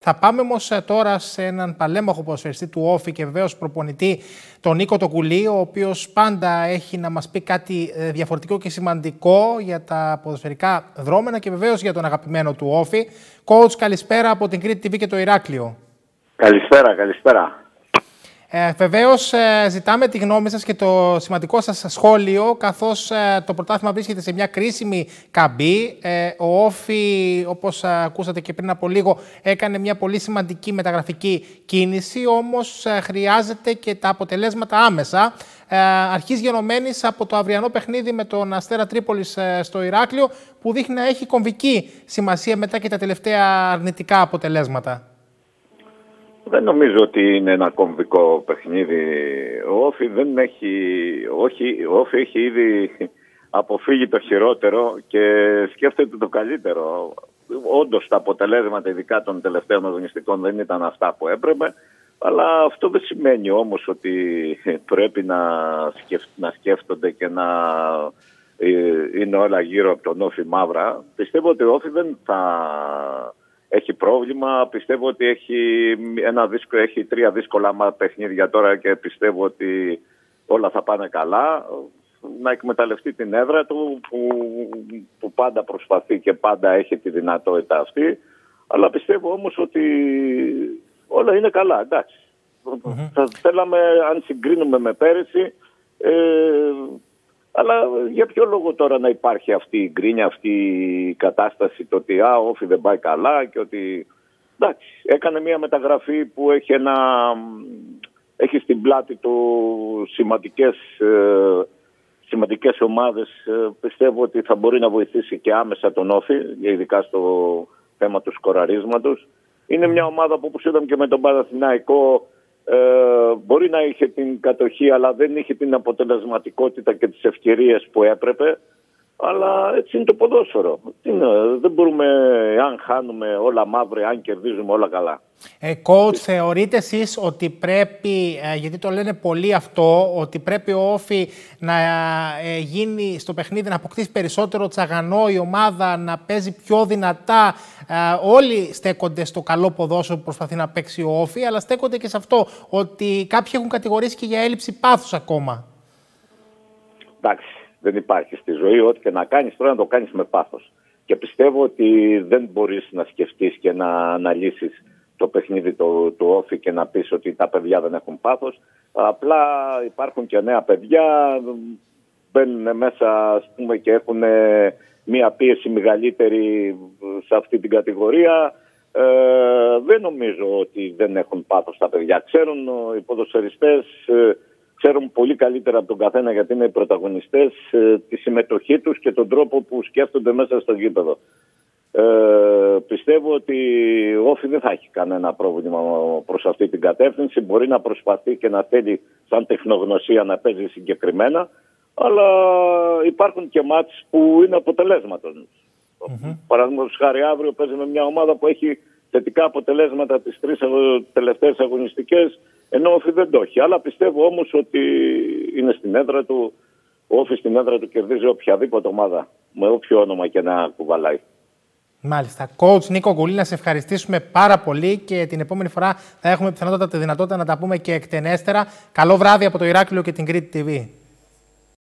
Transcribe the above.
Θα πάμε όμως τώρα σε έναν παλέμαχο ποδοσφαιριστή του Όφη και βεβαίως προπονητή, τον Νίκο τον Κουλή, ο οποίος πάντα έχει να μας πει κάτι διαφορετικό και σημαντικό για τα ποδοσφαιρικά δρόμενα και βεβαίως για τον αγαπημένο του Όφη. Coach, καλησπέρα από την Κρήτη TV και το Ηράκλειο. Καλησπέρα. Βεβαίως ζητάμε τη γνώμη σας και το σημαντικό σας σχόλιο, καθώς το πρωτάθλημα βρίσκεται σε μια κρίσιμη καμπή. Ο Όφη, όπως ακούσατε και πριν από λίγο, έκανε μια πολύ σημαντική μεταγραφική κίνηση, όμως χρειάζεται και τα αποτελέσματα άμεσα. Αρχής γενομένης από το αυριανό παιχνίδι με τον Αστέρα Τρίπολης στο Ηράκλειο, που δείχνει να έχει κομβική σημασία μετά και τα τελευταία αρνητικά αποτελέσματα. Δεν νομίζω ότι είναι ένα κομβικό παιχνίδι. Ο Όφη δεν έχει... Ο Όφη έχει ήδη αποφύγει το χειρότερο και σκέφτεται το καλύτερο. Όντως τα αποτελέσματα, ειδικά των τελευταίων αγωνιστικών, δεν ήταν αυτά που έπρεπε. Αλλά αυτό δεν σημαίνει όμως ότι πρέπει να σκέφτονται και να είναι όλα γύρω από τον Όφη μαύρα. Πιστεύω ότι ο Όφη δεν θα έχει πρόβλημα. Πιστεύω ότι έχει 3 δύσκολα παιχνίδια τώρα και πιστεύω ότι όλα θα πάνε καλά. Να εκμεταλλευτεί την έδρα του που πάντα προσπαθεί και πάντα έχει τη δυνατότητα αυτή. Αλλά πιστεύω όμως ότι όλα είναι καλά, εντάξει. Θα θέλαμε, αν συγκρίνουμε με πέρυσι, αλλά για ποιο λόγο τώρα να υπάρχει αυτή η γκρίνια, αυτή η κατάσταση, το ότι ο Όφη δεν πάει καλά και ότι... Εντάξει, έκανε μια μεταγραφή που έχει στην πλάτη του σημαντικές ομάδες. Πιστεύω ότι θα μπορεί να βοηθήσει και άμεσα τον Όφη, ειδικά στο θέμα του σκοραρίσματος. Είναι μια ομάδα που, όπως είδαμε και με τον Παναθηναϊκό, μπορεί να είχε την κατοχή, αλλά δεν είχε την αποτελεσματικότητα και τις ευκαιρίες που έπρεπε. Αλλά έτσι είναι το ποδόσφαιρο. Δεν μπορούμε, αν χάνουμε όλα μαύρα, αν κερδίζουμε όλα καλά. Coach, θεωρείτε εσείς ότι πρέπει, γιατί το λένε πολλοί αυτό, ότι πρέπει ο Όφη να γίνει στο παιχνίδι, να αποκτήσει περισσότερο τσαγανό, η ομάδα να παίζει πιο δυνατά? Όλοι στέκονται στο καλό ποδόσφαιρο που προσπαθεί να παίξει ο Όφη, αλλά στέκονται και σε αυτό, ότι κάποιοι έχουν κατηγορήσει και για έλλειψη πάθους ακόμα. Εντάξει. Δεν υπάρχει στη ζωή, ό,τι και να κάνεις τώρα να το κάνεις με πάθος. Και πιστεύω ότι δεν μπορείς να σκεφτείς και να αναλύσεις το παιχνίδι του Όφη και να πεις ότι τα παιδιά δεν έχουν πάθος. Απλά υπάρχουν και νέα παιδιά, μπαίνουν μέσα, ας πούμε, και έχουν μία πίεση μεγαλύτερη σε αυτή την κατηγορία. Δεν νομίζω ότι δεν έχουν πάθος τα παιδιά. Ξέρουν οι ποδοσφαιριστές, ξέρουν πολύ καλύτερα από τον καθένα, γιατί είναι οι πρωταγωνιστές, τη συμμετοχή τους και τον τρόπο που σκέφτονται μέσα στο γήπεδο. Πιστεύω ότι ο Όφη δεν θα έχει κανένα πρόβλημα προς αυτή την κατεύθυνση. Μπορεί να προσπαθεί και να θέλει σαν τεχνογνωσία να παίζει συγκεκριμένα, αλλά υπάρχουν και μάτς που είναι αποτελέσματος. Παραδείγματος χάρη, αύριο παίζει με μια ομάδα που έχει θετικά αποτελέσματα τις 3 τελευταίες αγωνιστικές, ενώ ο Όφη δεν το έχει. Αλλά πιστεύω όμως ότι είναι στην έδρα του. Ο Όφη στην έδρα του κερδίζει οποιαδήποτε ομάδα, με όποιο όνομα και να κουβαλάει. Μάλιστα. Coach Νίκο Κουλή, να σε ευχαριστήσουμε πάρα πολύ και την επόμενη φορά θα έχουμε πιθανότατα τη δυνατότητα να τα πούμε και εκτενέστερα. Καλό βράδυ από το Ηράκλειο και την Κρήτη TV.